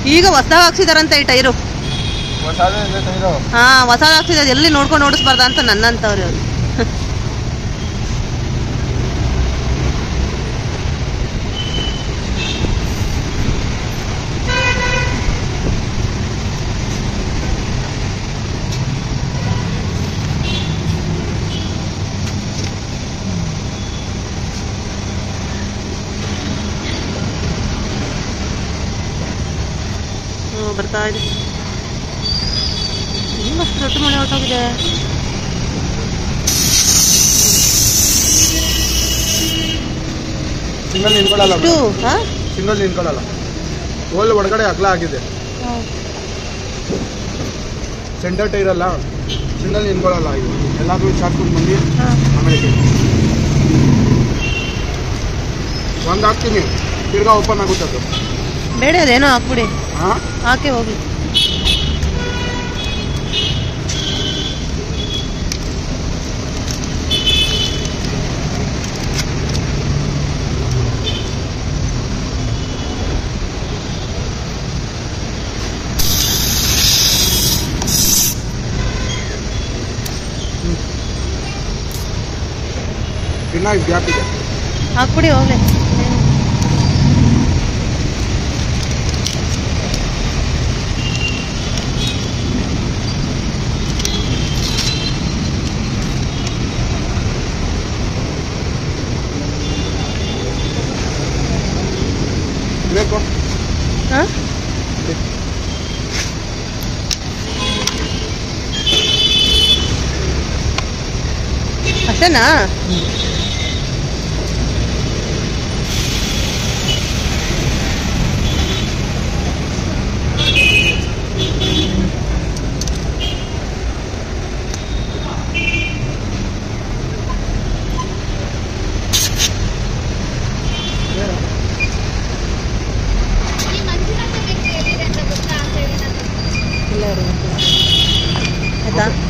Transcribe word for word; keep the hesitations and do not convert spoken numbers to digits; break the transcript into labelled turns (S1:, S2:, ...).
S1: ಈಗ ಹೊಸದಾಗ ಹಾಕ್ಸಿದಾರಂತ ಈ ಟೈರು. ಹಾ ಹೊಸದಾಗ ಹಾಕ್ಸಿದಾರೆ, ಎಲ್ಲಿ ನೋಡ್ಕೊಂಡು ಓಡಿಸ್ಬಾರ್ದ ಅಂತ ನನ್ನಂತವ್ರಿ ಅವ್ರು. ಬರ್ತಾ ಇದೆ. ಇನ್ನಷ್ಟು ರೊಟ್ಟಿ ಮಳೆ ಹೊರಟೋಗಿದೆ.
S2: ಸಿಂಗಲ್ ನಿಂತ್ಕೊಳ್ಳಲ್ಲ,
S1: ಹಾ
S2: ಸಿಂಗಲ್ ನಿಂತ್ಕೊಳ್ಳಲ್ಲ. ಓಲ್ ಒಳಗಡೆ ಅಗಲ ಆಗಿದೆ, ಸೆಂಟರ್ ಟೈರ್ ಅಲ್ಲ, ಸಿಂಗಲ್ ನಿಂತ್ಕೊಳ್ಳಲ್ಲ. ಇದು ಎಲ್ಲಾದ್ರೂ ಚಾಕ್ಕೊಂಡು ಬಂದು ಆಮೇಲೆ ಒಂದು ಹಾಕ್ತೀನಿ, ತಿರ್ಗಾ ಓಪನ್ ಆಗುತ್ತೆ ಅದು.
S1: ಬೇಡ ಅದೇನೋ ಹಾಕ್ಬಿಡಿ,
S2: ಹಾಂ
S1: ಹಾಕಿ ಹೋಗಿ.
S2: ಇನ್ನ ಗ್ಯಾಪ್ ಇದೆ,
S1: ಹಾಕ್ಬಿಡಿ ಹೋಗ್ಲಿ.
S2: ಬೇಕು
S1: ಹಾಂ ಅಷ್ಟೇನಾ? ಇಲ್ಲ ಆಯ್ತಾ?